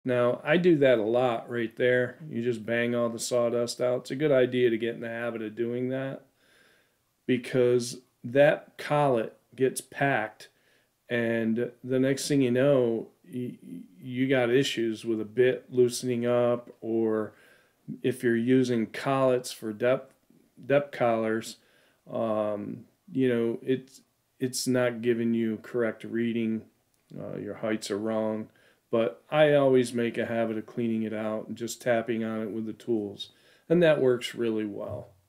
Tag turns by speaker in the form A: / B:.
A: Now, I do that a lot right there. You just bang all the sawdust out. It's a good idea to get in the habit of doing that because that collet gets packed, and the next thing you know, you got issues with a bit loosening up, or if you're using collets for depth collars, it's not giving you correct reading. Your heights are wrong. But I always make a habit of cleaning it out and just tapping on it with the tools, and that works really well.